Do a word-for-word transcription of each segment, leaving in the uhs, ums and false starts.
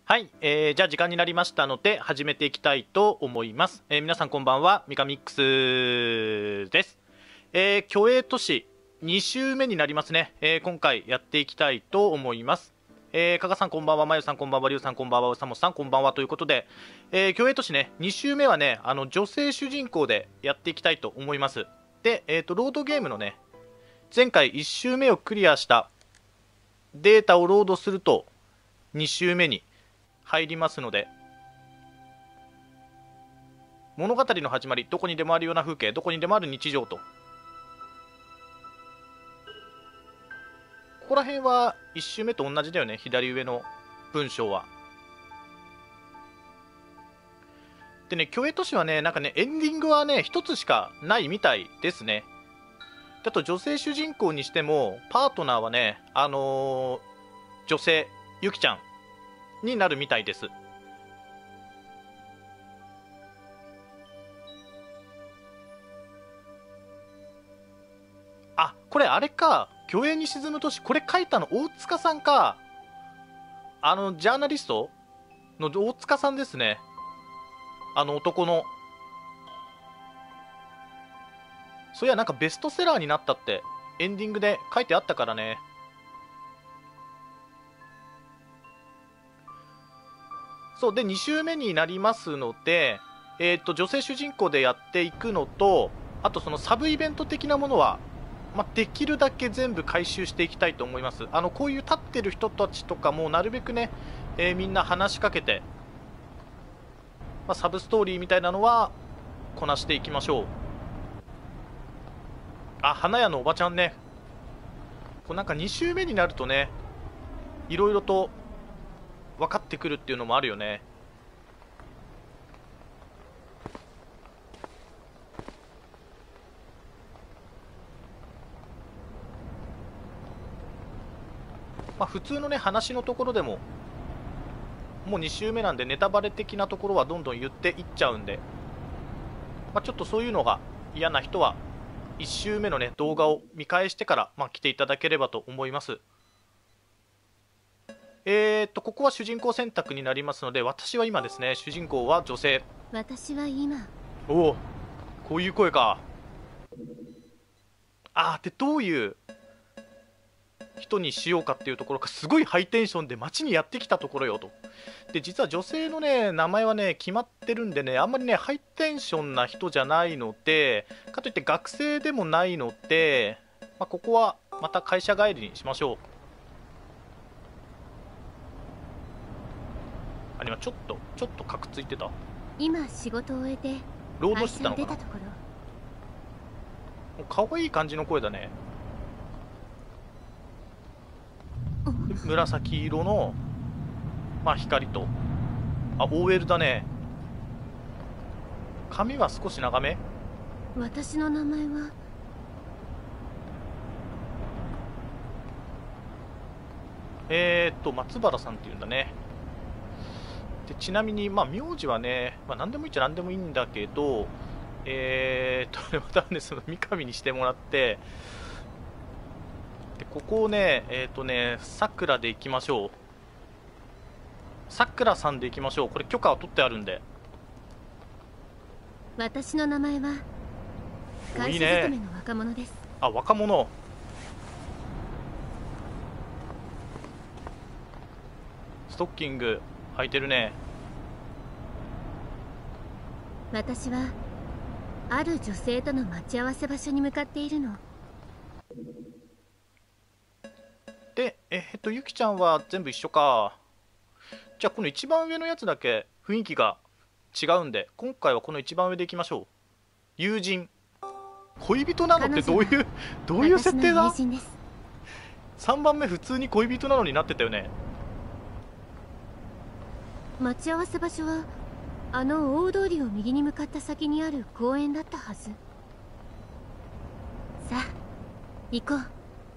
はい、えー、じゃあ時間になりましたので始めていきたいと思います。えー、皆さんこんばんは、ミカミックスです。えー、虚栄都市に週目になりますね。えー、今回やっていきたいと思います。えー、加賀さんこんばんは、まゆさんこんばんは、りゅうさんこんばんは、うさもさんこんばんはということで、えー、虚栄都市ね、に週目はね、あの女性主人公でやっていきたいと思います。で、えーと、ロードゲームのね、前回いち週目をクリアしたデータをロードするとに週目に入りますので、物語の始まり、どこにでもあるような風景、どこにでもある日常と、ここら辺はいち周目と同じだよね、左上の文章は。でね、虚栄都市はね、なんかね、エンディングはね一つしかないみたいですね。あと女性主人公にしてもパートナーはね、あのー、女性ゆきちゃんになるみたいです。あ、これあれか、虚栄に沈む都市、これ書いたの大塚さんか。あのジャーナリストの大塚さんですね。あの男の。そういや、なんかベストセラーになったってエンディングで書いてあったからね。そうで、に週目になりますので、えー、と女性主人公でやっていくのと、あとそのサブイベント的なものは、まあ、できるだけ全部回収していきたいと思います。あのこういう立ってる人たちとかもなるべくね、えーみんな話しかけて、まあ、サブストーリーみたいなのはこなしていきましょう。あ、花屋のおばちゃんね。こうなんかに週目になるとね、いろいろと分かってくるっていうのもあるよね。まあ普通のね話のところでも、もうに週目なんでネタバレ的なところはどんどん言っていっちゃうんで、まあ、ちょっとそういうのが嫌な人はいち週目のね動画を見返してから、まあ、来ていただければと思います。えー、っとここは主人公選択になりますので、私は今ですね、主人公は女性。 私は今。 おお、こういう声か。あー、でどういう人にしようかっていうところが、すごいハイテンションで街にやってきたところよと。で実は女性のね名前はね決まってるんでね、あんまりねハイテンションな人じゃないので、かといって学生でもないので、まあ、ここはまた会社帰りにしましょう。あ、今ちょっとちょっとカクついてた。 今仕事を終えてロード会社してたのかな。 を出たところ。 可愛い感じの声だね。紫色のまあ光と、あ オーエル だね。髪は少し長め。 私の名前は。 えーっと松原さんっていうんだね。でちなみにまあ名字はね、まあ、何でもいいっちゃ何でもいいんだけど、えーっとまたねその三上にしてもらって、でここをねえーっとねさくらでいきましょう。さくらさんでいきましょう。これ許可は取ってあるんで。 私の名前は会社勤めの若者です。 あ、若者。ストッキング履いてるね。 私はある女性との待ち合わせ場所に向かっているの。 でえーっとゆきちゃんは全部一緒か。じゃあこの一番上のやつだけ雰囲気が違うんで、今回はこの一番上でいきましょう。友人。恋人なのってどういうどういう設定だ。さんばんめ普通に恋人なのになってたよね。 待ち合わせ場所はあの大通りを右に向かった先にある公園だったはず。さあ行こ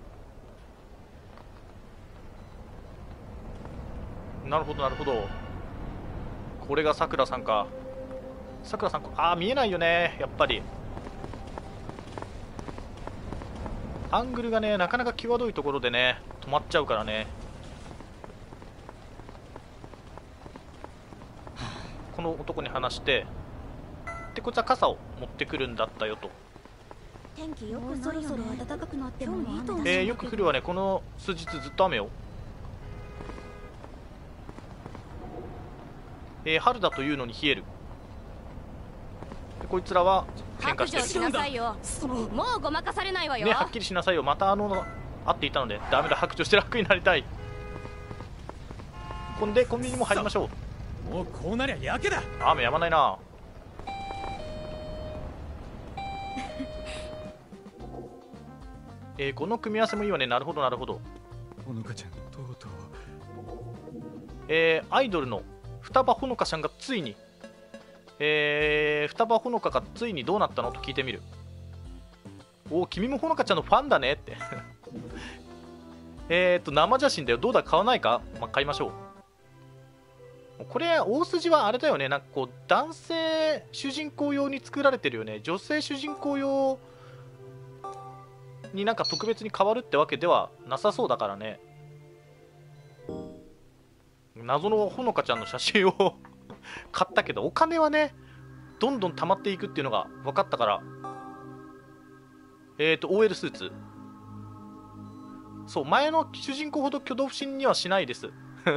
う。なるほどなるほど。これがさくらさんか。さくらさん、ああ見えないよねやっぱり。アングルがねなかなか際どいところでね止まっちゃうからね。 この男に話して、でこいつは傘を持ってくるんだったよと。 天気よくそろそろ暖かくなってもいいと思う。 えー、よく降るわね。この数日ずっと雨よ。えー、春だというのに冷える。でこいつらは喧嘩してる。 白状しなさいよ。もうごまかされないわよ。 ね、はっきりしなさいよ。またあの会っていたのでダメだ。白状して楽になりたい。ほんでコンビニも入りましょう。もうこうなりゃやけだ。 雨やまないな。えー、この組み合わせもいいわね。なるほどなるほど。 ほのかちゃんとうとう、 えー、アイドルの双葉ほのかちゃんがついに、えー、双葉ほのかがついにどうなったのと聞いてみる。おお、君もほのかちゃんのファンだねってえっと生写真だよ。どうだ、買わないか。まあ、買いましょう。これ大筋はあれだよね。なんかこう男性主人公用に作られてるよね。女性主人公用になんか特別に変わるってわけではなさそうだからね。謎のほのかちゃんの写真を買ったけど、お金はねどんどん溜まっていくっていうのが分かったから。えっと オーエル スーツ、そう、前の主人公ほど挙動不審にはしないです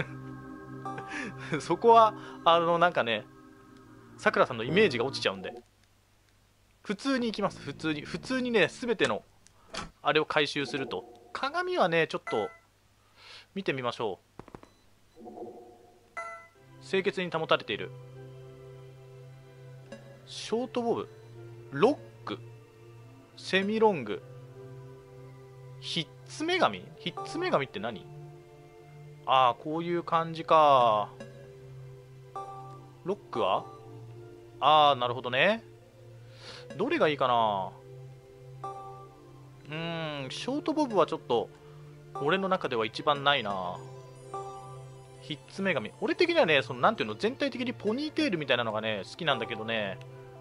そこはあのなんかね、さくらさんのイメージが落ちちゃうんで、普通に行きます。普通に普通にね、全てのあれを回収すると。鏡はねちょっと見てみましょう。清潔に保たれている。ショートボブ、ロック、セミロング、ひっつめ紙。ひっつめ紙って何？ああ、こういう感じか。ロックはああ、なるほどね。どれがいいかな。うーん、ショートボブはちょっと俺の中では一番ないな。ひっつめ髪、俺的にはね、そのなんていうの、全体的にポニーテールみたいなのがね好きなんだけどね。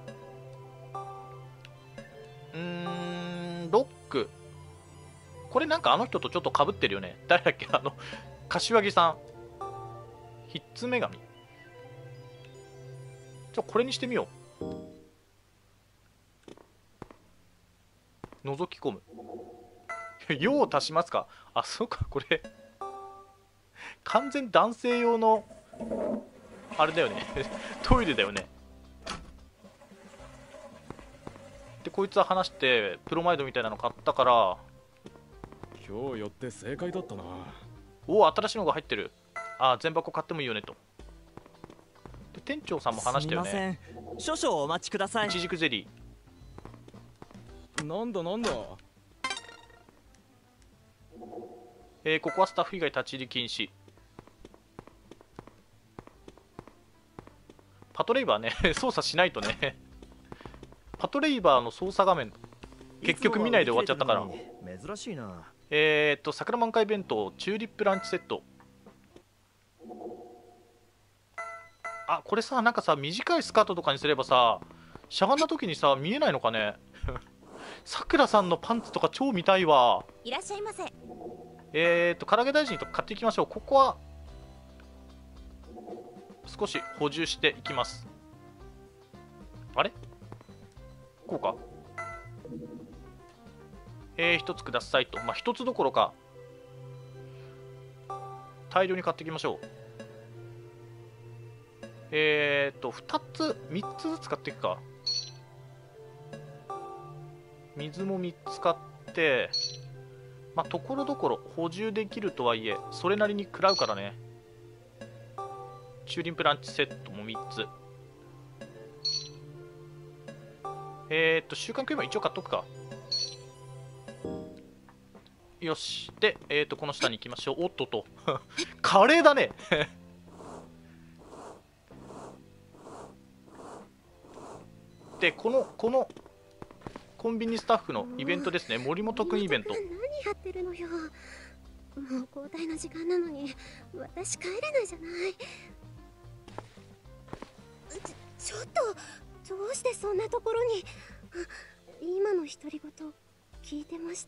うーん、ロック、これなんかあの人とちょっとかぶってるよね。誰だっけ、あの柏木さん。ひっつめ髪、ちょこれにしてみよう。覗き込む用を足しますか。あ、そうか、これ完全男性用のあれだよねトイレだよね。でこいつは話してプロマイドみたいなの買ったから、 今日寄って正解だったな。 おお、新しいのが入ってる。あ、全箱買ってもいいよねと。で店長さんも話したよね。 すみません、少々お待ちください。 いちじくゼリー。 なんだなんだ。 えー、ここはスタッフ以外立ち入り禁止。パトレイバーね操作しないとねパトレイバーの操作画面結局見ないで終わっちゃったから。 珍しいな。 えーっと桜満開弁当チューリップランチセット。あ、これさ、なんかさ、短いスカートとかにすればさ、しゃがんだ時にさ見えないのかねさくらさんのパンツとか超見たいわ。 いらっしゃいませ。 えーっと唐揚げ大臣と買っていきましょう。ここは少し補充していきます。あれこうか。えー、一つくださいと。まあ一つどころか大量に買っていきましょう。えーっと二つ三つずつ買っていくか。水もみっつ買って、まあところどころ補充できるとはいえそれなりに食らうからね。チューリンプランチセットもみっつ。えーっと週刊クイーンは一応買っとくか。よし。で、えーっとこの下に行きましょう。おっとっとカレーだねでこのこのコンビニスタッフのイベントですね。森本くんイベント。 何やってるのよ。もう交代の時間なのに私帰れないじゃない。ちょ、ちょっとどうしてそんなところに。今の独り言聞いてました？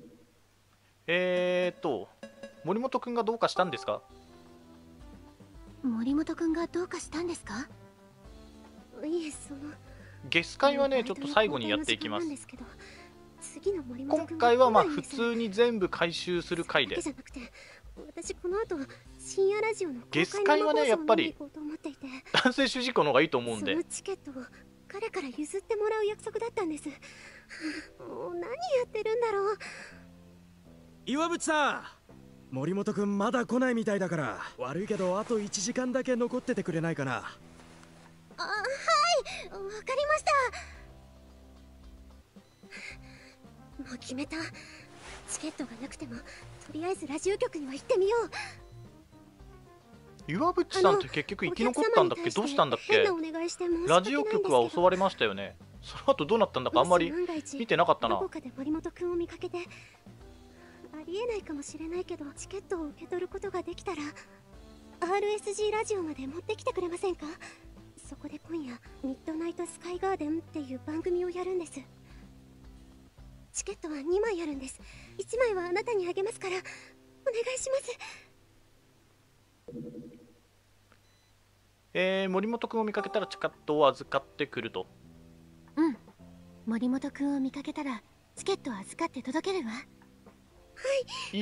えーっと森本くんがどうかしたんですか？ 森本くんがどうかしたんですか？いえ、そのゲス会はねちょっと最後にやっていきます。 次の森本くん今回はまあ普通に全部回収する回で、 じゃなくて、私この後深夜ラジオのゲス会はねやっぱり男性主人公の方がいいと思うんで、 そのチケットを彼から譲ってもらう約束だったんです。もう何やってるんだろう。 岩渕さん、森本くんまだ来ないみたいだから、悪いけどあといちじかんだけ残っててくれないかな。 あ、はい、わかりました。もう決めた。チケットがなくてもとりあえずラジオ局には行ってみよう。 岩渕さんって結局生き残ったんだっけ？どうしたんだっけ？ラジオ局は襲われましたよね。その後どうなったんだかあんまり見てなかったな。 どこかで森本くんを見かけて、ありえないかもしれないけどチケットを受け取ることができたら アールエスジー ラジオまで持ってきてくれませんか？そこで今夜ミッドナイトスカイガーデンっていう番組をやるんです。チケットはにまいあるんです。いちまいはあなたにあげますからお願いします。 えー、森本くんを見かけたらチケットを預かってくると。 うん、森本くんを見かけたらチケットを預かって届けるわ。はい、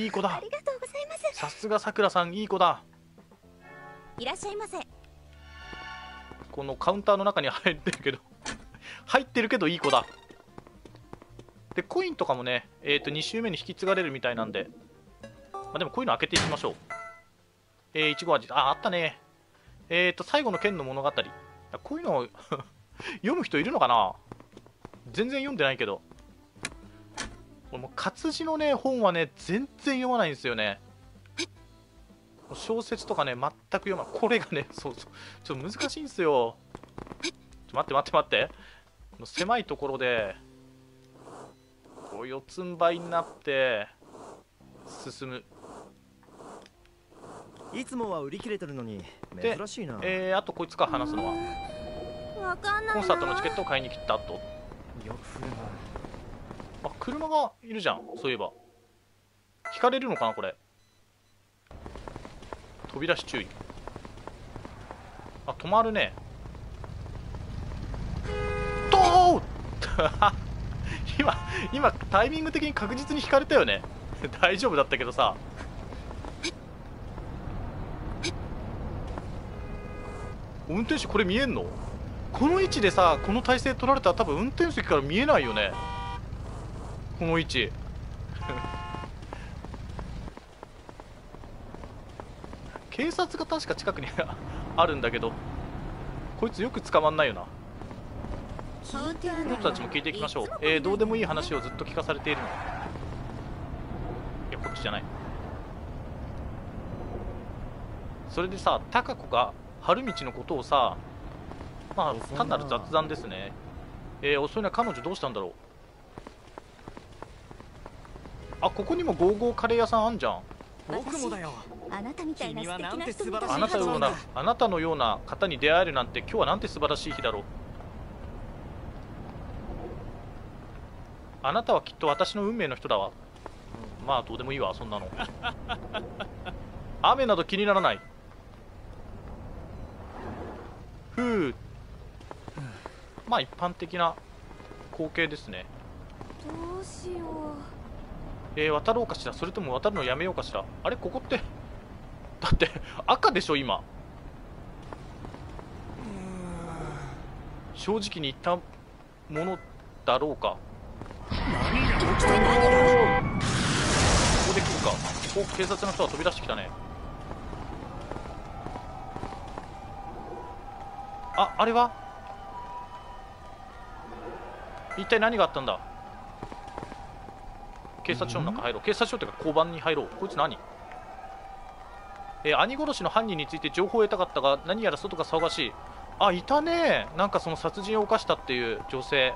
いい子だ。 ありがとうございます。 さすがさくらさん、いい子だ。 いらっしゃいませ。 このカウンターの中に入ってるけど入ってるけどいい子だ。でコインとかもね、えー、とに周目に引き継がれるみたいなんで、まあ、でもこういうの開けていきましょう。えー、いちご味、あ、あったね。えーと最後の剣の物語、こういうのを読む人いるのかな。全然読んでないけど、もう活字のね本はね全然読まないんですよね。小説とかね全く読まない。これがね、そうそう、ちょっと難しいんですよ。ちょ待って待って待って、狭いところでこう四つん這いになって進む。 いつもは売り切れてるのに珍しいな。 えー、あとこいつか話すのはわかんないな。 コンサートのチケットを買いに来たと。 よく降るな。 あ、車がいるじゃん。そういえば引かれるのかなこれ。飛び出し注意。あ、止まるね。とー今今タイミング的に確実に引かれたよね大丈夫だったけどさ。運転手これ見えんの？この位置でさ、この体勢取られたら多分運転席から見えないよね、この位置警察が確か近くにあるんだけど、こいつよく捕まんないよな。 聞いてる僕たちも聞いていきましょう。えー、どうでもいい話をずっと聞かされているの。いや、こっちじゃない。それでさ、貴子が春道のことをさ、まあ単なる雑談ですね。えー、遅いな。彼女どうしたんだろう。あ、ここにもゴーゴーカレー屋さんあんじゃん。 僕もだよ。 あなたみたいな素敵な人に君はあなたのようなそうだあなたのような方に出会えるなんて、今日はなんて素晴らしい日だろう。あなたはきっと私の運命の人だわ。うん、まあどうでもいいわそんなの雨など気にならない。ふう。まあ一般的な光景ですね。 どうしよう。 えー、渡ろうかしら、それとも渡るのやめようかしら。あれ、ここってだって赤でしょ今。正直に言ったものだろうか。 何が起きたんだ。 ここで来るか。お、警察の人が飛び出してきたね。あ、あれは一体何があったんだ。警察署の中入ろう。警察署というか交番に入ろう。こいつ何？えー、兄殺しの犯人について情報を得たかったが、何やら外が騒がしい。あ、いたね。なんかその殺人を犯したっていう女性。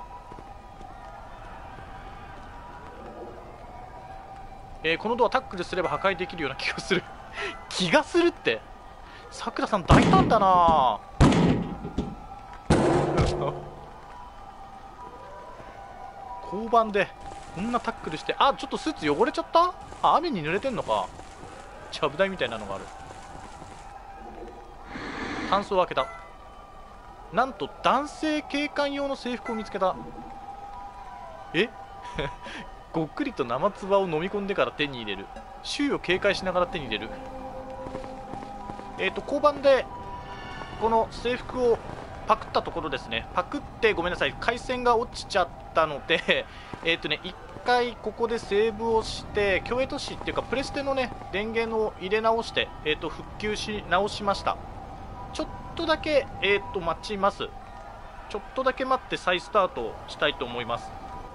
えー、このドアタックルすれば破壊できるような気がする気がするって、さくらさん大胆だな交番でこんなタックルして。あ、ちょっとスーツ汚れちゃった。あ、雨に濡れてんのか。ちゃぶ台みたいなのがある。 タンスを開けた。なんと男性警官用の制服を見つけた。えごっくりと生唾を飲み込んでから手に入れる。周囲を警戒しながら手に入れる。えっ、ー、と交番でこの制服をパクったところですね。パクってごめんなさい、回線が落ちちゃったのでえっとね一回ここでセーブをして、競泳都市っていうかプレステのね電源を入れ直して、えー、と復旧し直しました。ちょっとだけ、えー、と待ちます。ちょっとだけ待って再スタートしたいと思います。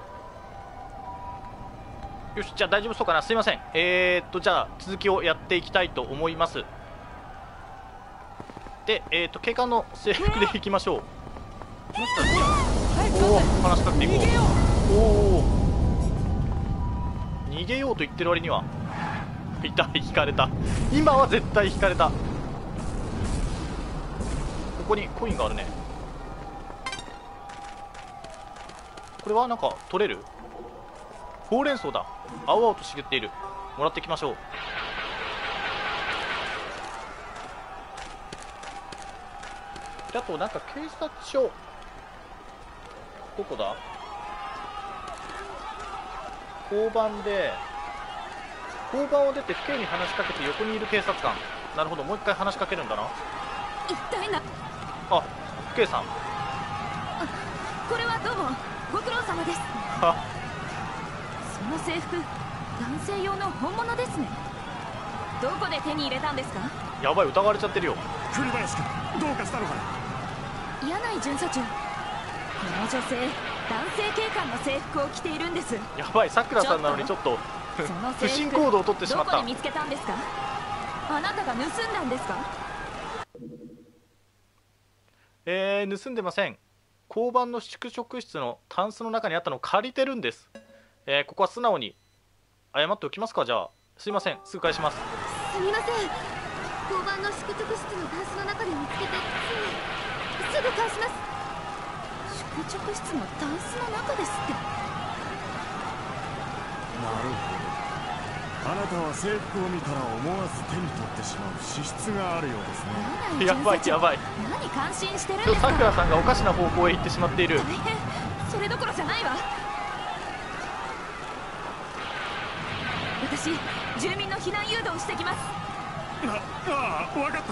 よし、じゃあ大丈夫そうかな。すいません。えー、っとじゃあ続きをやっていきたいと思います。で、えー、っと警官の制服でいきましょう。おお、話しかけていこう。おお、逃げようと言ってる割には痛い、引かれた。今は絶対引かれた。ここにコインがあるね。これはなんか取れる？ほうれん草だ。青々と茂っている。もらっていきましょう。であとなんか警察署、どこだ？交番で交番を出て府警に話しかけて横にいる警察官。なるほど、もう一回話しかけるんだな。 一体なあ、府警さん。 これはどうもご苦労様です。 はその制服、男性用の本物ですね。どこで手に入れたんですか？ やばい、疑われちゃってるよ。 栗林君、どうかしたのかな。 柳井巡査長、この女性、男性警官の制服を着ているんです。 やばい、さくらさんなのにちょっとその不制服審行動をとってしまった。 どこで見つけたんですか？あなたが盗んだんですか？ えー、盗んでません。交番の宿直室のタンスの中にあったのを借りてるんです。えー、ここは素直に謝っておきますか。じゃあすいません、すぐ返します。 すみません。交番の宿直室のタンスの中で見つけてついすぐ返します。 宿直室のタンスの中ですって。 なるほど。あなたは制服を見たら思わず手に取ってしまう資質があるようですね。 やばいやばい。 何感心してるんですか？ さくらさんがおかしな方向へ行ってしまっている。 大変、それどころじゃないわ。私、住民の避難誘導をしてきます。 あああ、分かった。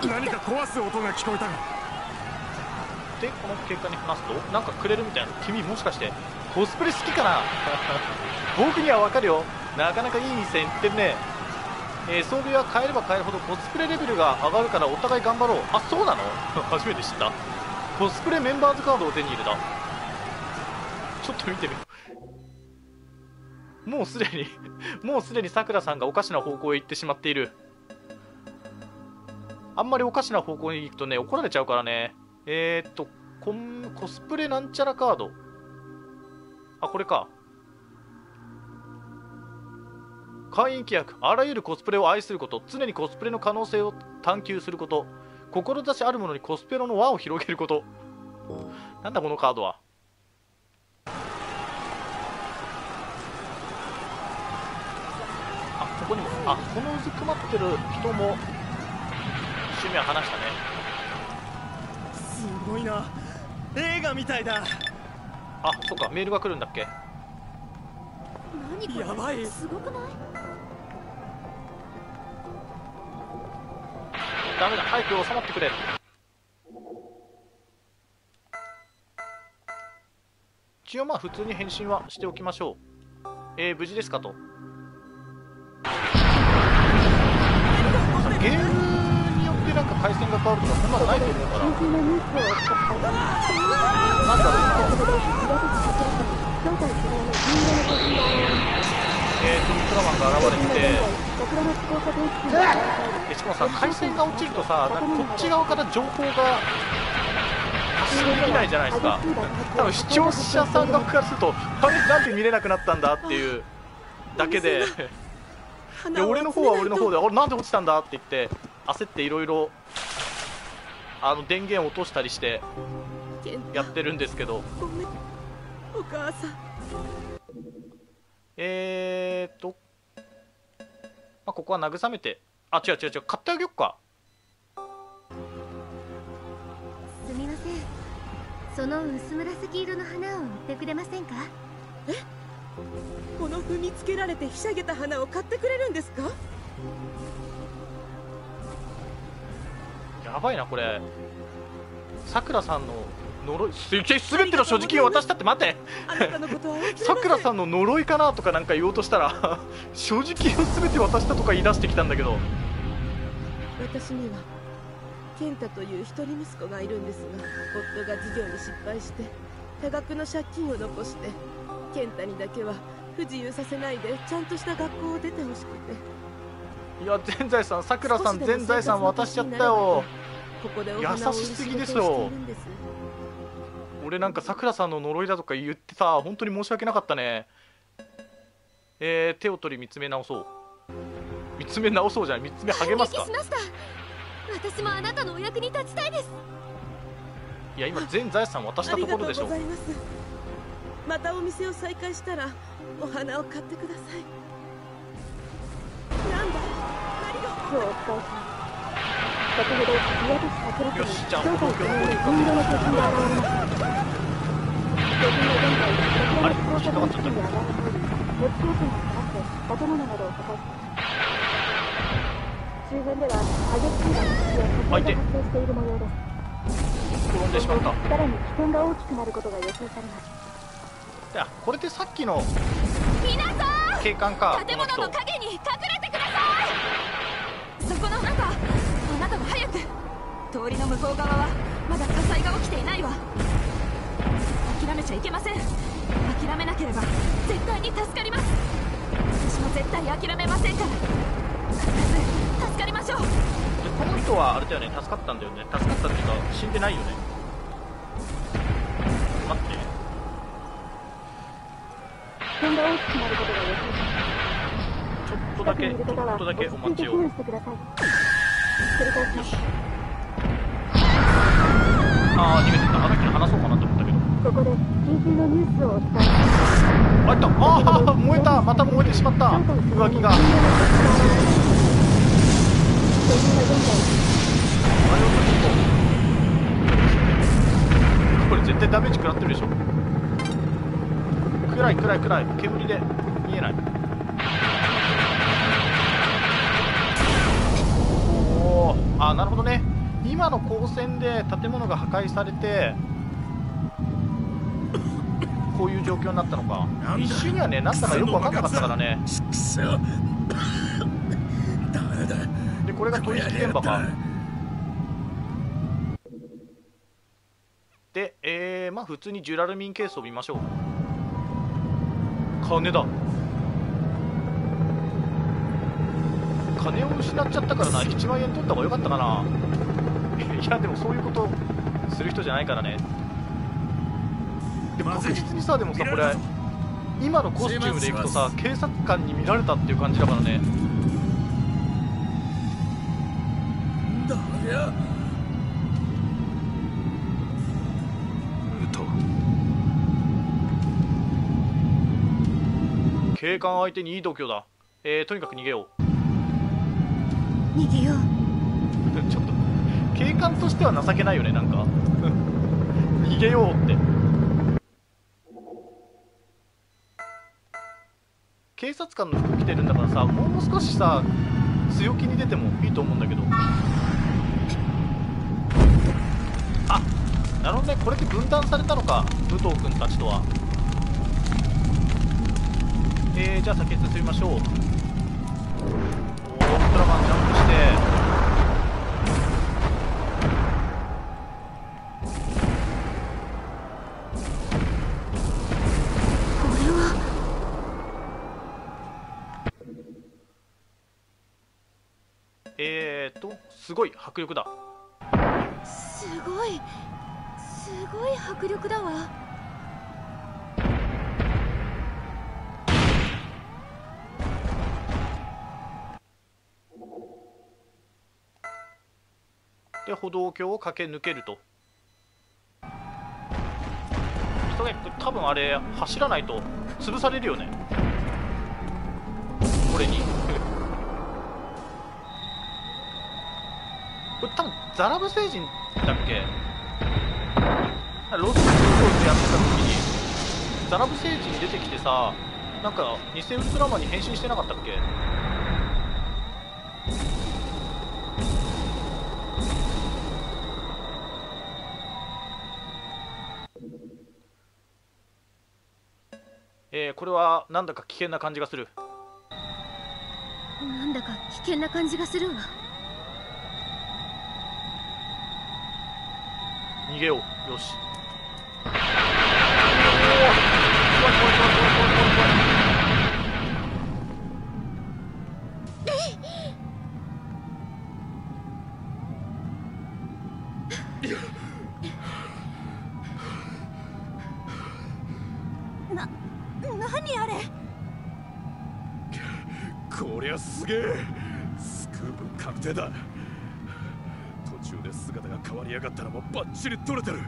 何か壊す音が聞こえたが。 でこの警官に話すとなんかくれるみたいな。君もしかしてコスプレ好きかな僕にはわかるよ。なかなかいい線いってるね。えー、装備は変えれば変えるほどコスプレレベルが上がるからお互い頑張ろう。あ、そうなの初めて知った。コスプレメンバーズカードを手に入れた。ちょっと見てみよう。もうすでにもうすでにさくらさんがおかしな方向へ行ってしまっている。あんまりおかしな方向に行くとね怒られちゃうからね。えー、っとコンコスプレなんちゃらカード、あ、これか。会員規約、あらゆるコスプレを愛すること、常にコスプレの可能性を探求すること、志あるものにコスプレの輪を広げること。なんだこのカードは。あ、ここにも、あ、このうずくまってる人も趣味は話したね。 すごいな、映画みたいだ。 あ、そっか、メールが来るんだっけ。 何これ、 やばい。 すごくない？ ダメだ、早く収まってくれ。一応まあ普通に返信はしておきましょう。えー、無事ですかと。ゲームによってなんか回線が変わるとかそんなのないと思うから。なんだろうな。えーとウルトラマンが現れて、えしかもさ、回線が落ちるとさ、なんかこっち側から情報が発信できないじゃないですか。多分視聴者さん側からすると、あれなんで見れなくなったんだっていうだけで、いや俺の方は俺の方で、あれなんで落ちたんだって言って焦っていろいろあの電源を落としたりしてやってるんですけど。 ごめん、お母さん。 えーっと、まあ、ここは慰めて、あ、違う違う違う、買ってあげよっか。 その薄紫色の花を売ってくれませんか？ え、この踏みつけられてひしゃげた花を買ってくれるんですか？ やばいなこれ。さくらさんの呪い、すべての所持金を渡したって。待て、さくらさんの呪いかなとかなんか言おうとしたら所持金をすべて渡したとか言い出してきたんだけど。 私には健太という一人息子がいるんですが、夫が事業に失敗して多額の借金を残して、健太にだけは不自由させないでちゃんとした学校を出てほしくて。 いや、全財産、さくらさん全財産渡しちゃったよ。 ここでお花を売る仕事をしているんです。 俺なんかさくらさんの呪いだとか言ってさ、本当に申し訳なかったね。えー、手を取り見つめ直そう。見つめ直そうじゃない、見つめ励ますか。 しました。私もあなたのお役に立ちたいです。 いや、今全財産渡したところでしょ。 ありがとうございます。またお店を再開したらお花を買ってください。なんだ、何が今日お伝えします。先ほど宮崎桜区によし、じゃあ東東京の方に行金色の巨人が現れました。巨人は現在こちらの交差点付近に上がっており、鉄橋線を使って建物などを破壊しています。周辺では激しい爆発や火災が発生している模様です。 転んでしまった。 さらに危険が大きくなることが予想されます。 いや、これってさっきの皆さん、 警官か。 建物の陰に隠れてください。そこの中、あなたも早く。通りの向こう側はまだ火災が起きていないわ。諦めちゃいけません。諦めなければ絶対に助かります。私も絶対諦めませんから。必ず助かりましょう。 でこの人はあれだよね、助かったんだよね。助かったっていうか死んでないよね。待って、 危険が大きくなることが予想されます。 ちょっとだけちょっとだけお待ちを。 繰り返します。 ああ、逃げてた。あの人に話そうかなと思ったけど。 ここで緊急のニュースをお伝えします。 あった。ああ、燃えた。また燃えてしまった。上着が。あれこれ絶対ダメージ食らってるでしょ。暗い暗い暗い。煙で見えない。おお、あ、なるほどね。今の光線で建物が破壊されてこういう状況になったのか。一瞬にはね、なんだかよく分かんなかったからね。で、これが取引現場か。で、えー、まあ普通にジュラルミンケースを見ましょう。金だ。金を失っちゃったからな。いちまんえん取った方がよかったかな。いやでもそういうことする人じゃないからね。でも確実にさ、でもさ、これ今のコスチュームでいくとさ、警察官に見られたっていう感じだからね。 だや警官相手にいい度胸だ。えー、とにかく逃げよう。 逃げよう。 ちょっと警官としては情けないよね、なんか逃げようって。警察官の服着てるんだからさ、もう少しさ強気に出てもいいと思うんだけど。あ、なるほどね。これで分断されたのか、武藤君たちとは。えー、じゃあ先に進みましょう。おー、ウルトラマンジャンプして、えーとすごい迫力だ。 すごいすごい迫力だわ。 で、歩道橋を駆け抜けると。急げ、多分あれ走らないと潰されるよね、これにこれ多分ザラブ星人だっけ。 ロストクローズやってた時にザラブ星人に出てきてさ、なんか偽ウルトラマンに変身してなかったっけ？えー、これはなんだか危険な感じがする。 なんだか危険な感じがするわ。 逃げよう。よし。 な、何あれ。 こりゃすげえ。スクープ確定だ。途中で姿が変わりやがったらもうバッチリ取れてる。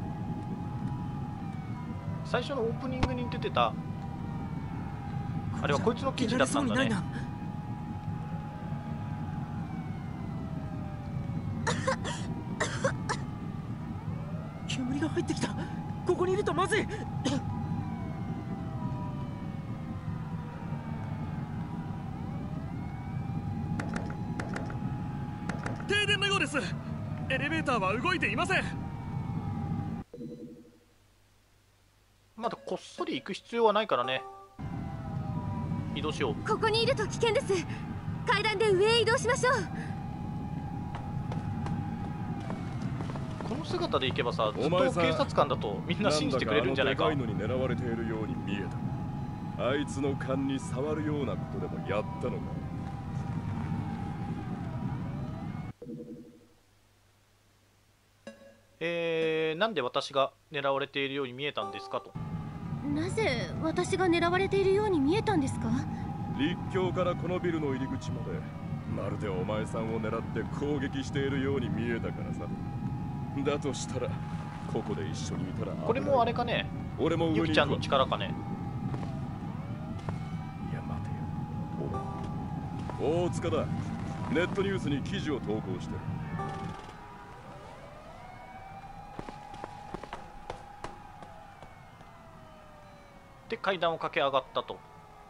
最初のオープニングに出てたあれはこいつの記事だったんだね。 煙が入ってきた。ここにいるとまずい。 停電のようです。エレベーターは動いていません。 まだこっそり行く必要はないからね。移動しよう。 ここにいると危険です。階段で上へ移動しましょう。 この姿で行けばさ、ずっと警察官だとみんな信じてくれるんじゃないか。 なんだかあのでかいのに狙われているように見えた。あいつの勘に触るようなことでもやったのか。 えー、なんで私が狙われているように見えたんですかと。 なぜ私が狙われているように見えたんですか？ 立教からこのビルの入り口までまるでお前さんを狙って攻撃しているように見えたからさ。だとしたらここで一緒にいたら。 これもあれかね、 俺もゆきちゃんの力かね。 いや待てよ、大塚だ。ネットニュースに記事を投稿してる。 で階段を駆け上がったと。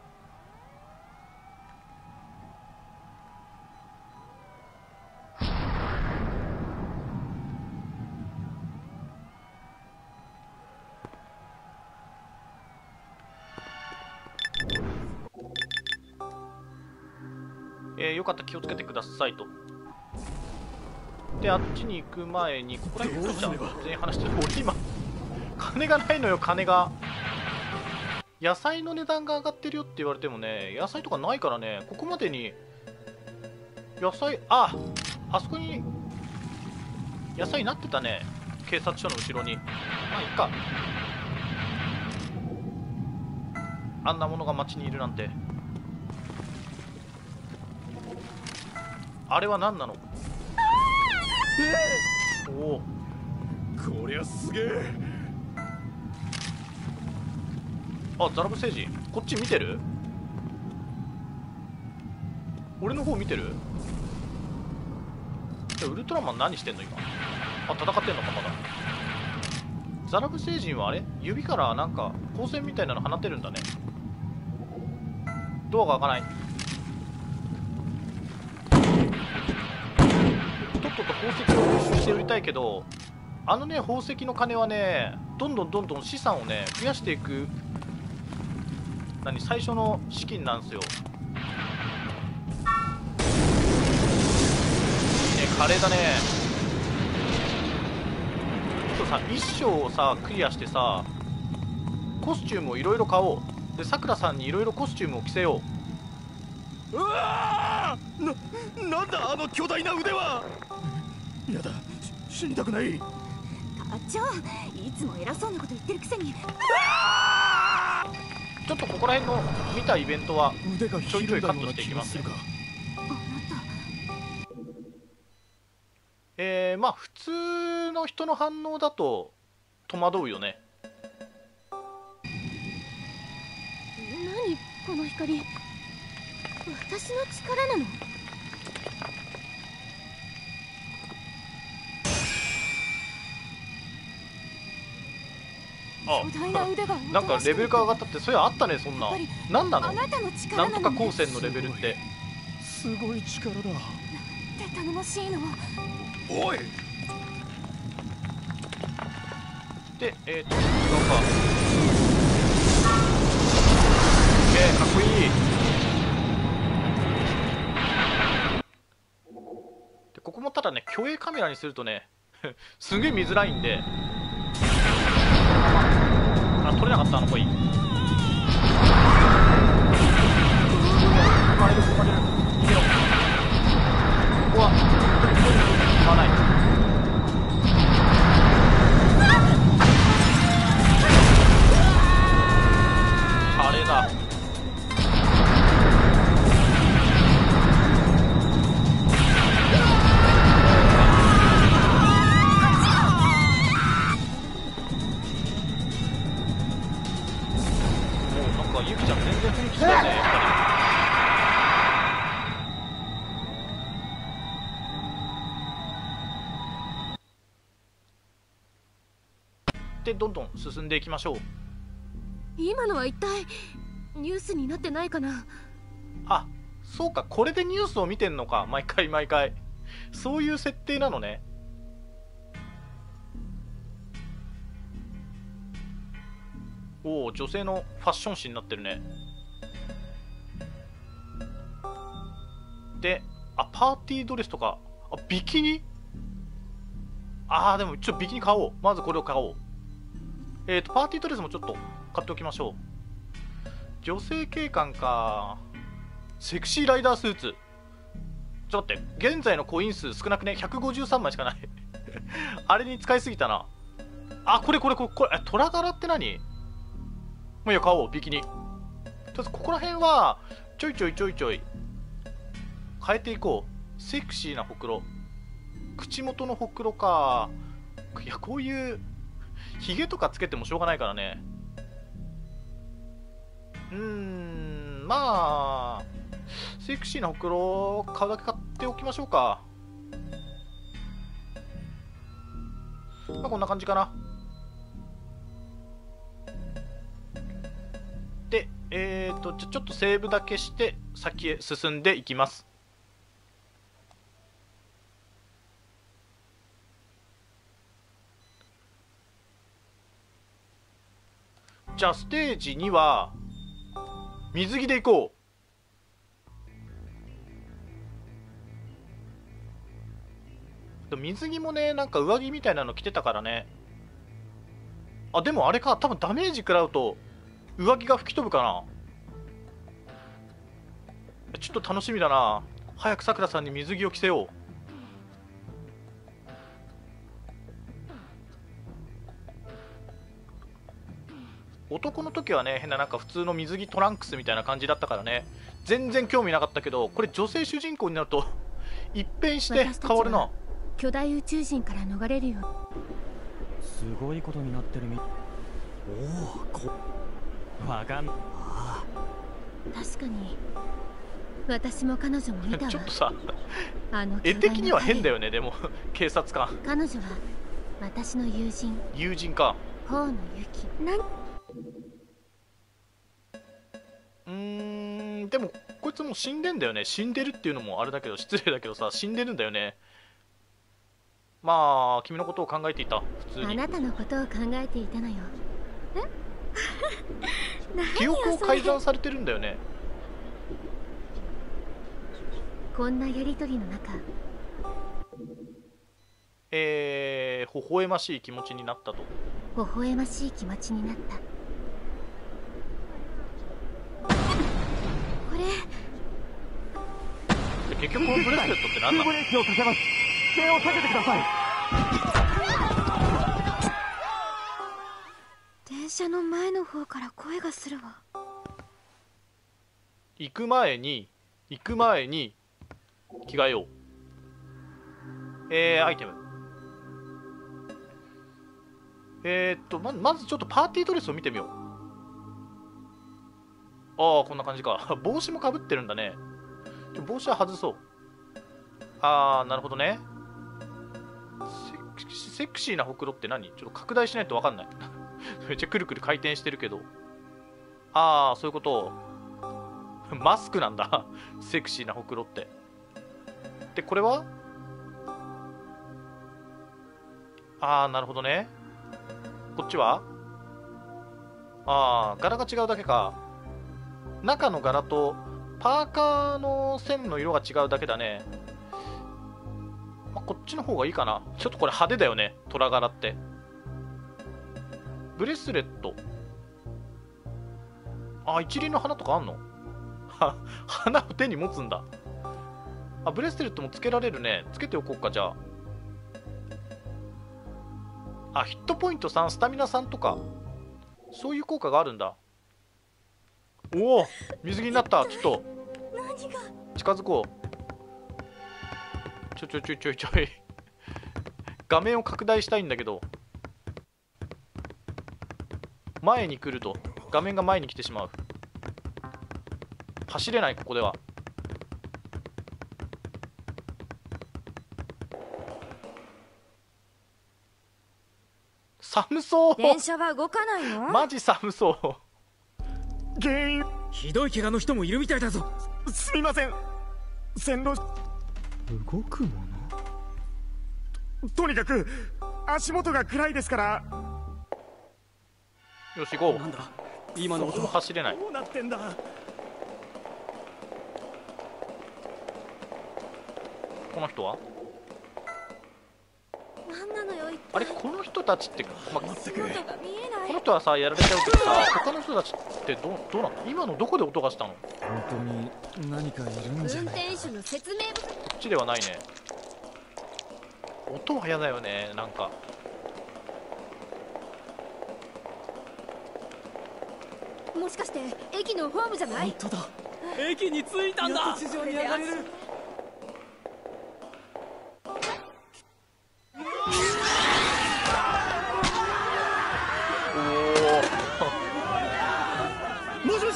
えー、よかったら気をつけてくださいと。であっちに行く前にここら辺どうじゃん全員話してる。俺今金がないのよ。金が野菜の値段が上がってるよって言われてもね、野菜とかないからね。ここまでに野菜、ああそこに野菜になってたね、警察署の後ろに。まあいっか、あんなものが街にいるなんて。あれは何なの？おお、 こりゃすげえ。 あ、ザラブ星人こっち見てる？俺の方見てる？ウルトラマン何してんの今？あ、戦ってんのかまだ。ザラブ星人はあれ指からなんか光線みたいなの放ってるんだね。ドアが開かない。とっとと宝石を入手して売りたいけど、あのね宝石の金はねどんどんどんどん資産をね増やしていく何最初の資金なんですよ。いいね、華麗だね。ちょっとさ一章をさクリアしてさコスチュームをいろいろ買おう。でさくらさんにいろいろコスチュームを着せようわーな、なんだあの巨大な腕は。やだ、死にたくない。 課長、いつも偉そうなこと言ってるくせに。 う。ちょっとここら辺の見たイベントはちょいちょいカットしていきますね。えー、まあ普通の人の反応だと戸惑うよね。 何この光、私の力なの？ 巨大な腕がなんかレベルが上がったって、それあったね。そんなやっぱりなんなの、 あなたの力ななんのとか光線のレベルって。 すごい力だ。 で頼もしいの。 おい。 で、えーと、なんかえー、かっこいい。でここもただね、虚栄カメラにするとねすげえ見づらいんで、あ、撮れなかった。あのコイン生まれる、生まれる、逃げろ。ここは使わない。あれだ。ゆきちゃん全然雰囲気違うね、やっぱり。でどんどん進んでいきましょう。 今のは一体ニュースになってないかな。 あ、そうか、これでニュースを見てんのか、毎回毎回。そういう設定なのね。おお、女性のファッション誌になってるね。で、あ、パーティードレスとか、あ、ビキニ。あー、でもちょっとビキニ買おう。まずこれを買おう。えっとパーティードレスもちょっと買っておきましょう。女性警官か。セクシーライダースーツ。ちょっと待って、現在のコイン数少なくね。ひゃくごじゅうさんまいしかないあれに使いすぎたな。あ、これこれこれこれ、え、虎柄って何？もういいよ、買おう、ビキニ。とりあえずここら辺はちょいちょいちょいちょい変えていこう。セクシーなほくろ、口元のほくろか。いや、こういうヒゲとかつけてもしょうがないからね。うーん、まあセクシーなほくろを買うだけ買っておきましょうか。まあこんな感じかな。で、えーと、ちょ、ちょっとセーブだけして先へ進んでいきます。じゃあステージには水着で行こう。水着もね、なんか上着みたいなの着てたからね。あ、でもあれか、多分ダメージ食らうと上着が吹き飛ぶかな。ちょっと楽しみだな。早くさくらさんに水着を着せよう。男の時はね、変ななんか普通の水着トランクスみたいな感じだったからね、全然興味なかったけど、これ女性主人公になると一変して変わるな。 巨大宇宙人から逃れるよ。 すごいことになってるみ。おお、こわかん。ああ、 確かに私も彼女も見たわ。 ちょっとさ、 あの絵的には変だよね。でも警察官、 彼女は私の友人。 友人か。 河野ゆき。なんうーん、でもこいつもう死んでんだよね。死んでるっていうのもあれだけど、失礼だけどさ、死んでるんだよね。まあ君のことを考えていた。普通にあなたのことを考えていたのよ。え記憶を改ざんされてるんだよね。 こんなやりとりの中、 えー、微笑ましい気持ちになったと。 微笑ましい気持ちになった。これ結局このブレスレットって何なの？ ブレーキをかけます。姿勢を下げてください。 電車の前の方から声がするわ。 行く前に行く前に着替えよう。えー、アイテム。えー、っとままずちょっとパーティードレスを見てみよう。ああ、こんな感じか。帽子もかぶってるんだね。帽子は外そう。ああ、なるほどね。セクシー、セクシーなほくろって何？ちょっと拡大しないと分かんないめっちゃくるくる回転してるけど。ああ、そういうこと。マスクなんだ。セクシーなほくろって。で、これはああ、なるほどね。こっちはああ、柄が違うだけか。中の柄とパーカーの線の色が違うだけだね。まあ、こっちの方がいいかな。ちょっとこれ派手だよね、虎柄って。ブレスレット。あ、一輪の花とかあんの？は、花を手に持つんだ。あ、ブレスレットもつけられるね。つけておこうか、じゃあ。あ、ヒットポイントさん、スタミナさんとか。そういう効果があるんだ。おお、水着になった。ちょっと近づこう。ちょちょちょちょちょい画面を拡大したいんだけど、前に来ると画面が前に来てしまう。走れない、ここでは。寒そう。 電車は動かないの？ マジ寒そう。 原因、ひどい怪我の人もいるみたいだぞ。す、すみません。線路動くもの と, とにかく足元が暗いですから。 よし、行こう。 なんだ今の音。 走れない。 どうなってんだ。 この人は何なのよ、一体。 あれ、この人たちって、まあ、こ姿が見えない。 の人はさやられちゃうけどさ、他の人たちってどうどうなの？今のどこで音がしたの？こ本当に何かいるんじゃ運ないか。 転手の説明不足。 っちではないね。音は嫌だよね、なんか。 もしかして駅のホームじゃない？ 本当だ。駅に着いたんだ。地上に上がれる。もしもし。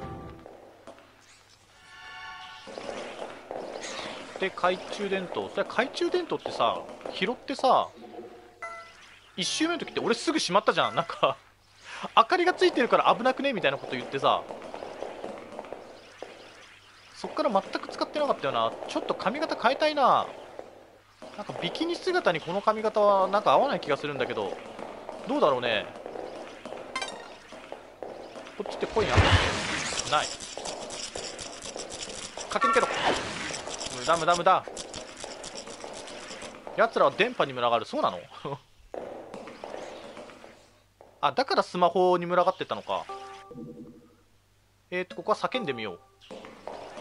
で、懐中電灯。それ懐中電灯ってさ、拾ってさ、一周目の時って俺すぐしまったじゃん。なんか明かりがついてるから危なくねみたいなこと言ってさ、そっから全く使ってなかったよな。ちょっと髪型変えたいな。なんかビキニ姿にこの髪型はなんか合わない気がするんだけど、どうだろうね。こっちってコインあったっけ？ない。駆け抜けろ。無駄無駄無駄。奴らは電波に群がる。そうなの？あ、だからスマホに群がってたのか。えーと、ここは叫んでみよう。 だ、誰か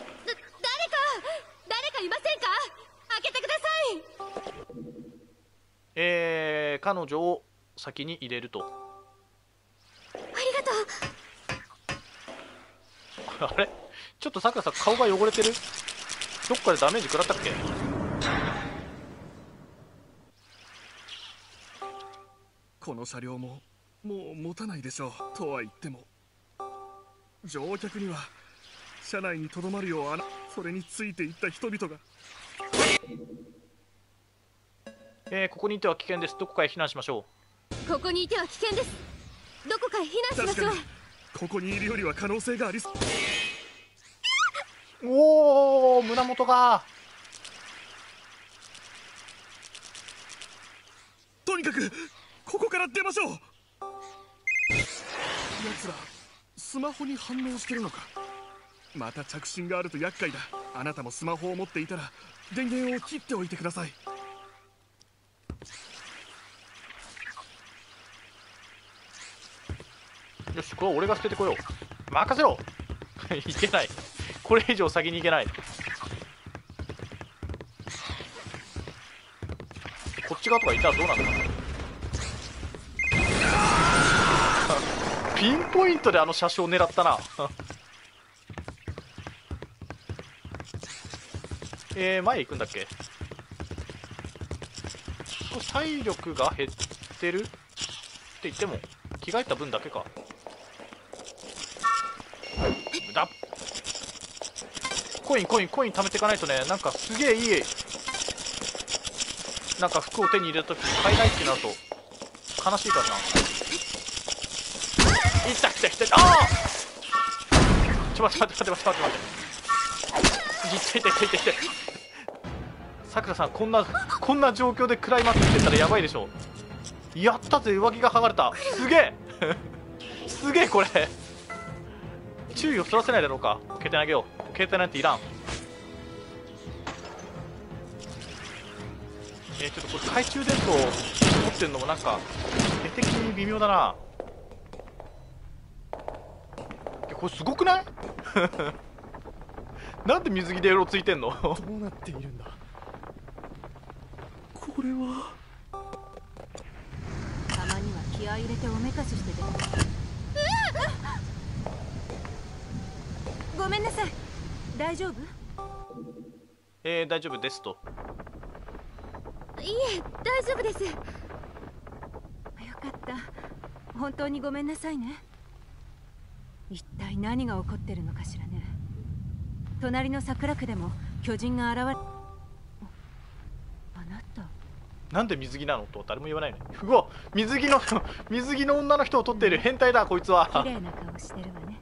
誰かいませんか？開けてください。 えー、彼女を先に入れると。 ありがとう。 あれ、ちょっとさくらさん顔が汚れてる？どっかでダメージ食らったっけ？ この車両ももう持たないでしょう。とは言っても乗客には車内にとどまるよう、あなそれについていった人々が。 えー、ここにいては危険です。どこかへ避難しましょここにいては危険です。どこかへ避難しましょう。 確かにここにいるよりは可能性がありそう。 おお、胸元が。 とにかくここから出ましょう。奴らスマホに反応してるのか。また着信があると厄介だ。あなたもスマホを持っていたら電源を切っておいてください。 よし、これは俺が捨ててこよう。任せろ。いけない。これ以上先に行けない。こっち側とかいたらどうなるの？ピンポイントであの車掌を狙ったな。えー、前行くんだっけ？体力が減ってるって言っても着替えた分だけか。無駄。コインコインコイン貯めていかないとね。なんかすげえいいなんか服を手に入れた時に買えないってなると悲しいからな。 いったいったいった。ああちょ待って待って待って待って待って待っていったいったいったいったいった。さくらさん、こんなこんな状況で食らいまくってたらやばいでしょ。やったぜ、上着が剥がれた。すげえすげえ。これ注意をそらせないだろうか。携帯投げよう。携帯なんていらん。えー、ちょっとこれ懐中電灯を持ってるのもなんか絵的に微妙だな。これすごくないなんで水着で色ついてんのどうなっているんだこれは。 たまには気合い入れておめかししてでごめんなさい。大丈夫？ えー、大丈夫ですと。 いえ、大丈夫です。 よかった。本当にごめんなさいね。一体何が起こってるのかしらね。隣の桜区でも巨人が現れ。あなたなんで水着なのと誰も言わないの。うわ、水着の水着の女の人を撮っている変態だこいつは。 綺麗な顔してるわね。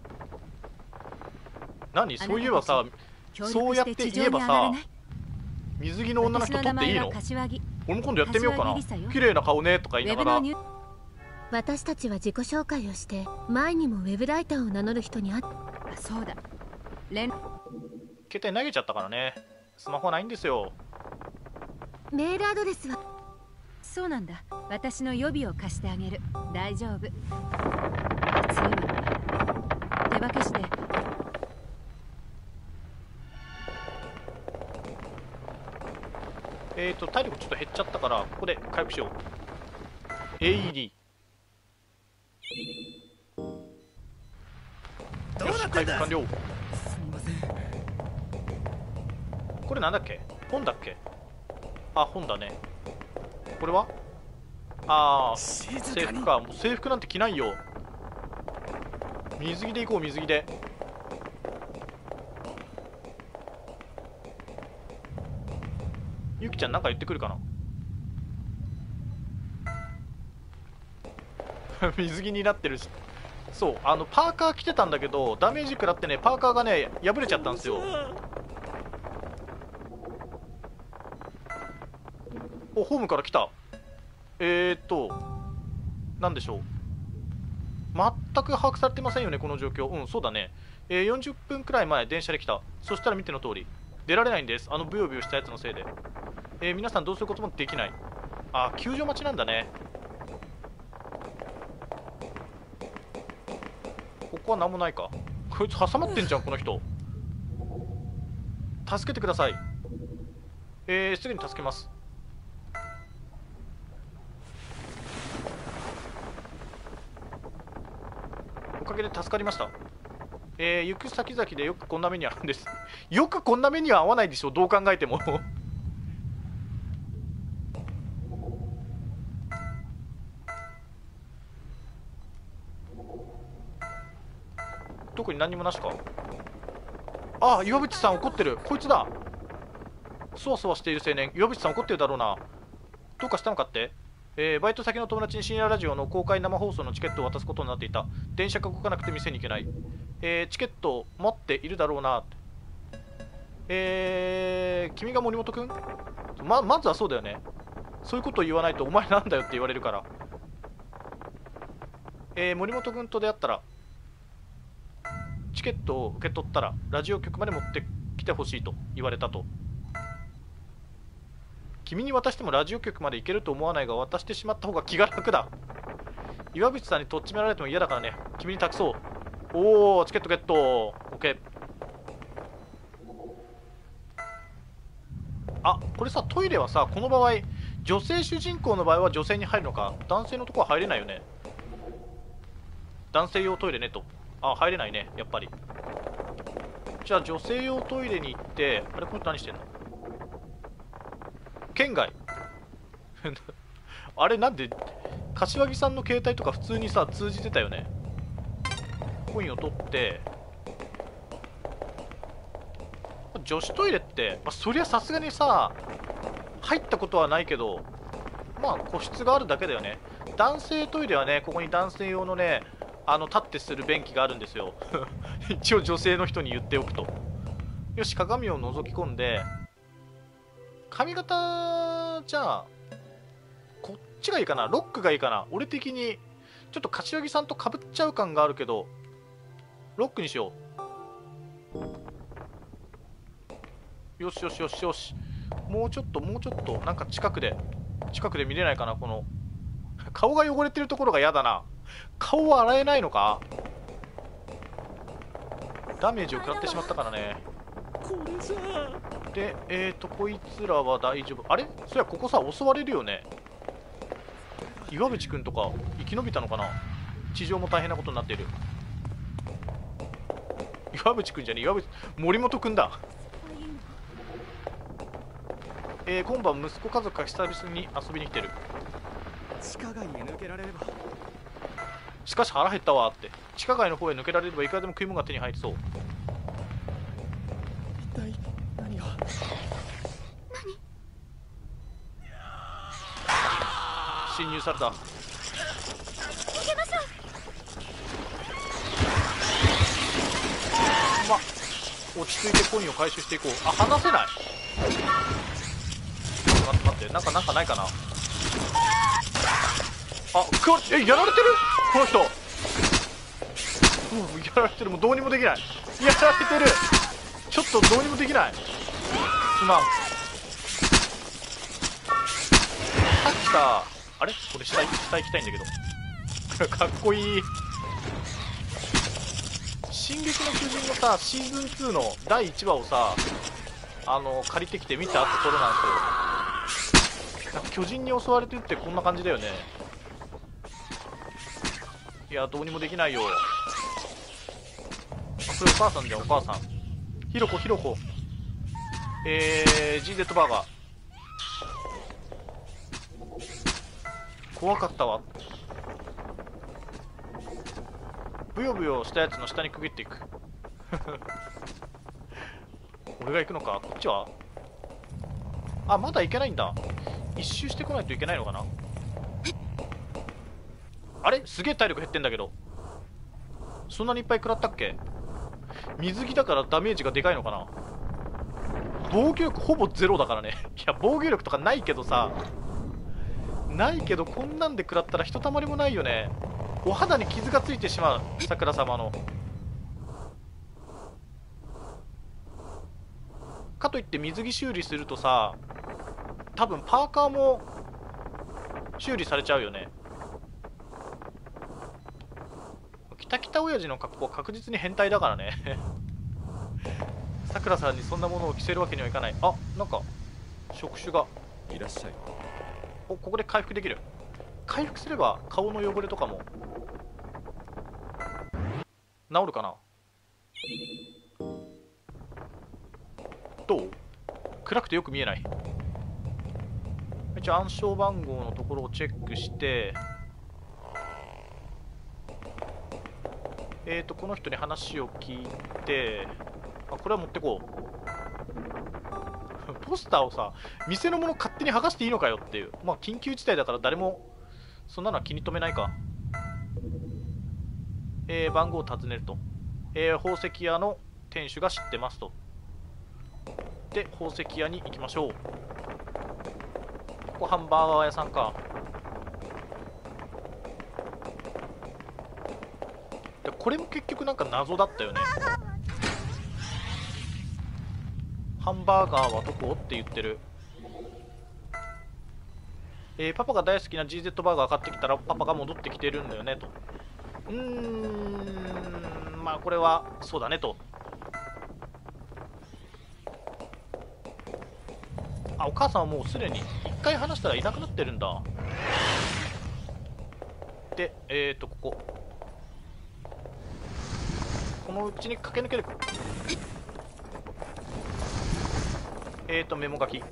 何、そういえばさ、そうやって言えばさ、水着の女の人撮っていいの？俺も今度やってみようかな。綺麗な顔ねとか言いながら。 私たちは自己紹介をして前にもウェブライターを名乗る人に会っ。 あ、そうだ。連携帯投げちゃったからね。スマホはないんですよ。 メールアドレスは。 そうなんだ。私の予備を貸してあげる。大丈夫。ついは手分けして。 えーと体力ちょっと減っちゃったからここで回復しよう。 エーイーディーどうなってんだ。 回復完了。 すみません。 これなんだっけ、本だっけ。あ、本だね。これはああ制服か。もう制服なんて着ないよ。水着で行こう。水着で。ゆきちゃんなんか言ってくるかな水着になってるし。そう、あのパーカー着てたんだけどダメージ食らってね、パーカーがね破れちゃったんですよ。お、ホームから来た。えーっとなんでしょう、全く把握されてませんよねこの状況。うん、そうだね。えー、よんじゅっぷんくらい前電車で来た。そしたら見ての通り出られないんです。あのブヨブヨしたやつのせいで。えー、皆さんどうすることもできない。あ、救助待ちなんだね。ここは何もないか。こいつ挟まってんじゃんこの人。助けてください。えー、すぐに助けます。おかげで助かりました。えー、行く先々でよくこんな目に遭うんです。よくこんな目には合わないでしょ、どう考えても特に何もなしか。ああ、岩渕さん怒ってる。こいつだ。そわそわしている青年。岩渕さん怒ってるだろうな。どうかしたのかって。えー、バイト先の友達に深夜ラジオの公開生放送のチケットを渡すことになっていた。電車が動かなくて店に行けない。えー、チケットを持っているだろうな。えー、君が森本くん？ま、まずはそうだよね。そういうことを言わないとお前なんだよって言われるから。えー、森本くんと出会ったらチケットを受け取ったらラジオ局まで持ってきてほしいと言われたと。君に渡してもラジオ局まで行けると思わないが、渡してしまった方が気が楽だ。岩渕さんにとっちめられても嫌だからね。君に託そう。おお、チケットゲット。 OK。 あ、これさ、トイレはさ、この場合女性主人公の場合は女性に入るのか、男性のとこは入れないよね。男性用トイレねと。あ、入れないね、やっぱり。じゃあ女性用トイレに行って、あれ、これ何してんの。県外あれ、なんで柏木さんの携帯とか普通にさ通じてたよね。コインを取って、女子トイレって、まあ、そりゃさすがにさ入ったことはないけど、まあ個室があるだけだよね。男性トイレはね、ここに男性用のねあの立ってする便器があるんですよ一応女性の人に言っておくと。よし、鏡を覗き込んで、髪型じゃあこっちがいいかな、ロックがいいかな。俺的にちょっと柏木さんとかぶっちゃう感があるけどロックにしよう。よしよしよしよし、もうちょっともうちょっとなんか近くで近くで見れないかな。この顔が汚れてるところが嫌だな。顔は洗えないのか。ダメージを食らってしまったからね。で、えーとこいつらは大丈夫。あれ、そりゃここさ襲われるよね。岩渕くんとか生き延びたのかな。地上も大変なことになっている。岩渕くんじゃねえ、岩渕森本くんだ。えー、今晩息子家族が久々に遊びに来てる。 地下街へ抜けられれば。 しかし腹減ったわって。地下街の方へ抜けられればいくらでも食い物が手に入りそう。 一体何が。 侵入された。 逃げましょう。 ま、落ち着いてコインを回収していこう。あ、離せない。待って待って、なんかなんかないかな。あ、くわえ、やられてるこの人。うん、やられてる。もうどうにもできない。やられてる。ちょっとどうにもできない。すまん。さっきさ、あれこれ下下行きたいんだけどかっこいい。進撃の巨人のさシーズンツーのだいいちわをさ、あの借りてきて見たところなんですよ。なんか巨人に襲われてるってこんな感じだよね。いや、どうにもできないよ。あ、それお母さんじゃん、お母さん。ひろこひろこ。えー ジーゼット バーガー怖かったわ。ブヨブヨしたやつの下にくぐっていく俺が行くのか。こっちはあ、まだ行けないんだ。一周してこないといけないのかな。あれ、すげえ体力減ってんだけど。そんなにいっぱい食らったっけ。水着だからダメージがでかいのかな。防御力ほぼゼロだからねいや、防御力とかないけどさ、ないけどこんなんで食らったらひとたまりもないよね。お肌に傷がついてしまう。桜様のかといって水着修理するとさ、多分パーカーも修理されちゃうよね。北北親父の格好は確実に変態だからね桜さんにそんなものを着せるわけにはいかない。あ、なんか触手がいらっしゃい。 お、ここで回復できる。回復すれば顔の汚れとかも治るかな。どう？暗くてよく見えない。一応暗証番号のところをチェックして、えーとこの人に話を聞いて、あ、これは持ってこうポスターをさ、店のもの勝手に剥がしていいのかよっていう。まあ緊急事態だから誰もそんなのは気に留めないか。えー、番号を尋ねると、えー、宝石屋の店主が知ってますと。で、宝石屋に行きましょう。ここハンバーガー屋さんか。でこれも結局なんか謎だったよね。ハンバーガーはどこって言ってる。えー、パパが大好きな ジーゼット バーガー買ってきたらパパが戻ってきてるんだよねと。うーん、まあこれはそうだねと。あ、お母さんはもうすでにいっかい話したらいなくなってるんだ。で、えーとこここのうちに駆け抜ける。えーとメモ書き。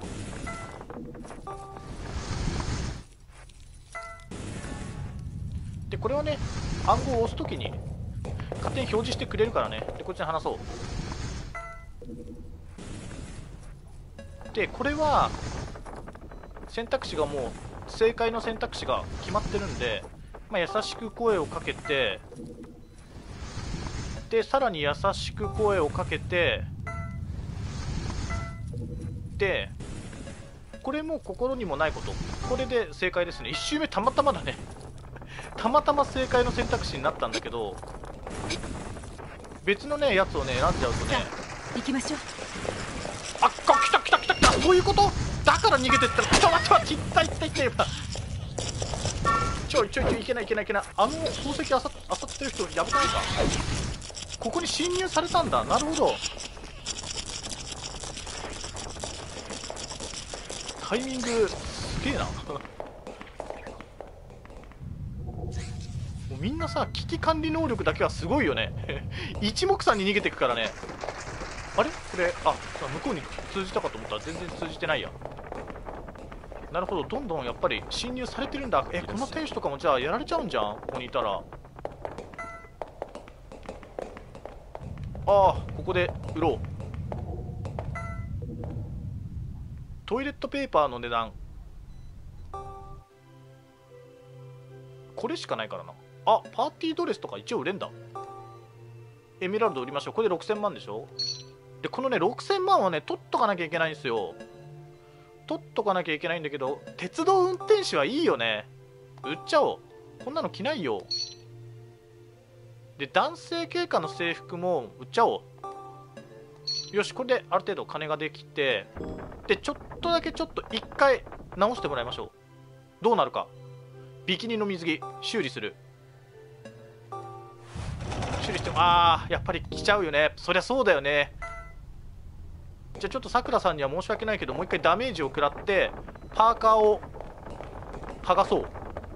でこれはね、暗号を押すときに勝手に表示してくれるからね。でこっちに話そう。でこれは選択肢がもう正解の選択肢が決まってるんで、 まあ、優しく声をかけて、でさらに優しく声をかけて、でこれも心にもないこと、これで正解ですね。いち周目たまたまだねたまたま正解の選択肢になったんだけど、別のねやつをね選んじゃうとね、 行きましょう。 あっ来た来た来た来た、そういうこと。だから逃げてったら、ちょっと待って待って、いったいったいったいった、ちょいちょいちょい、いけないいけないいけない。あの宝石あさあさってる人やばくないか。ここに侵入されたんだ。なるほど、タイミングすげえなもうみんなさ、危機管理能力だけはすごいよね一目散に逃げてくからね。あれこれ、あ、向こうに通じたかと思ったら全然通じてないや。なるほど、どんどんやっぱり侵入されてるんだ。え、この天使とかもじゃあやられちゃうんじゃん、ここにいたら。ああ、ここで売ろう。トイレットペーパーの値段これしかないからな。あ、パーティードレスとか一応売れんだ。エメラルド売りましょう。これでろくせんまんでしょ。でこのねろくせんまんはね取っとかなきゃいけないんですよ。取っとかなきゃいけないんだけど、鉄道運転士はいいよね。売っちゃおう。こんなの着ないよ。で男性警官の制服も売っちゃおう。よし、これである程度金ができて、でちょっとだけちょっと一回直してもらいましょう。どうなるか。ビキニの水着修理する。修理しても、あーやっぱり来ちゃうよね。そりゃそうだよね。じゃあちょっとさくらさんには申し訳ないけど、もう一回ダメージを食らってパーカーを剥がそう。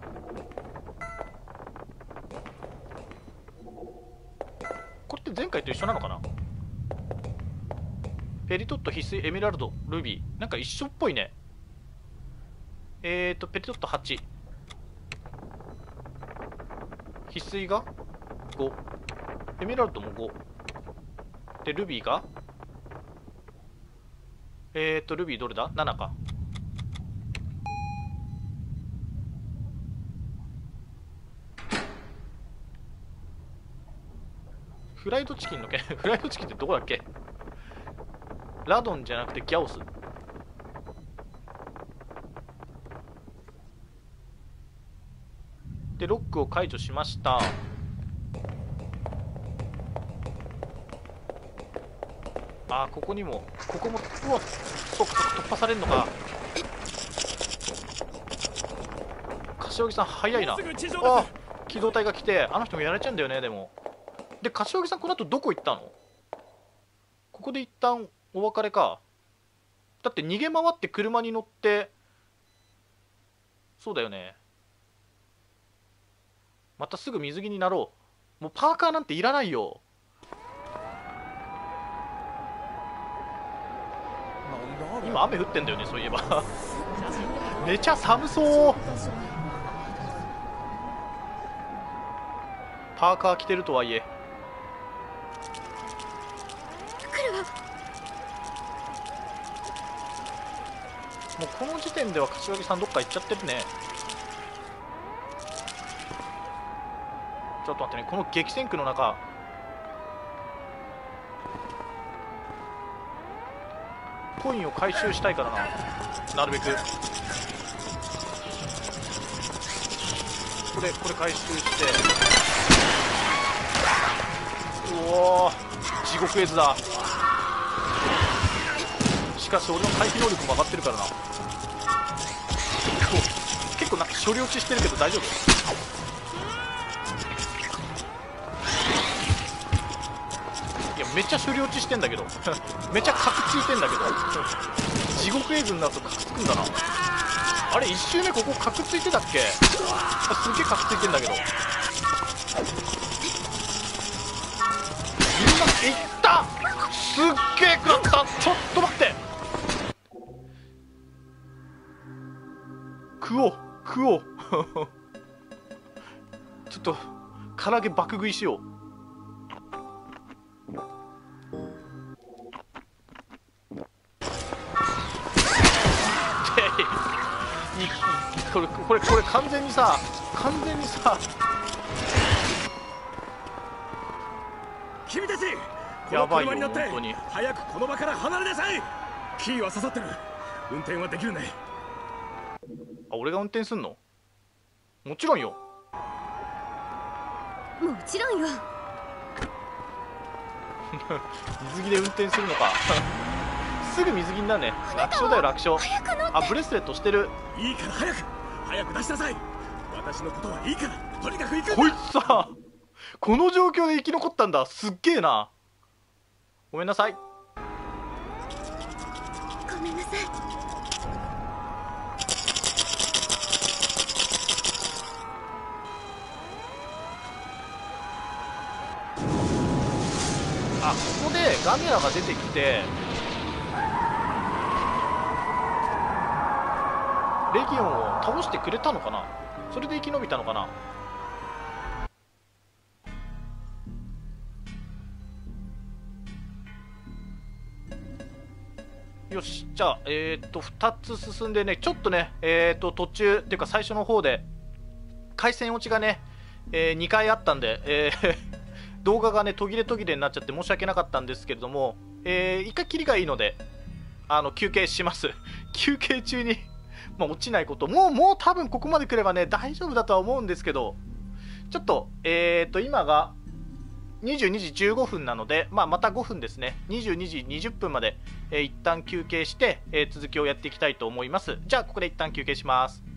これって前回と一緒なのかな。ペリトット、翡翠、エメラルド、ルビー、なんか一緒っぽいね。えーとペリトットはち、翡翠がご、エメラルドもごで、ルビーがえーとルビーどれだ、ななか。フライドチキンの件フライドチキンってどこだっけ。ラドンじゃなくてギャオス。でロックを解除しました。あーここにも、ここも、うわ、そうか突破されるのか。柏木さん早いな。あー機動隊が来て、あの人もやられちゃうんだよね。でもで柏木さんこの後どこ行ったの。ここで一旦お別れか。だって逃げ回って車に乗って、そうだよね。またすぐ水着になろう。もうパーカーなんていらないよ。今雨降ってんだよね、そういえばめちゃ寒そう。パーカー着てるとはいえ。もうこの時点では柏木さんどっか行っちゃってるね。ちょっと待ってね、この激戦区の中、コインを回収したいからな、なるべく。これこれ回収して、うおー地獄絵図だ。しかし俺の回避能力も上がってるからな。結構なんか処理落ちしてるけど大丈夫。いやめっちゃ処理落ちしてんだけどめっちゃカクついてんだけど地獄絵図になるとカクつくんだな。あれいち周目ここカクついてたっけ。あすっげえカクついてんだけど。みんないったすっげえ食らった。ちょっと待って、食おう食おうちょっと唐揚げ爆食いしよう。 これこれこれ完全にさ完全にさ君たち、 やばいよこの車に乗って本当に。 早くこの場から離れなさい。キーは刺さってる。運転はできるね。 あ、俺が運転すんの？もちろんよ。 もちろんよ。 水着で運転するのか。すぐ水着になるね。楽勝だよ楽勝。あ、ブレスレットしてる。 いいから早く早く出しなさい。私のことはいいからとにかく行くんだ。 こいつさ、この状況で生き残ったんだ。すっげえな。ごめんなさい。 ごめんなさい。 あ、ここでガメラが出てきてレギオンを倒してくれたのかな。それで生き延びたのかな。よし、じゃあ、えー、っとふたつ進んでね、ちょっとね、えー、っと途中っていうか最初の方で回線落ちがね、えー、にかいあったんで、えー動画がね途切れ途切れになっちゃって申し訳なかったんですけれども、えー、一回切りがいいのであの休憩します。休憩中にまあ落ちないこと、もうもう多分ここまで来ればね大丈夫だとは思うんですけど、ちょっとえー、っと今がにじゅうにじじゅうごふんなので、まあ、またごふんですね、にじゅうにじにじゅっぷんまで、えー、一旦休憩して、えー、続きをやっていきたいと思います。じゃあここで一旦休憩します。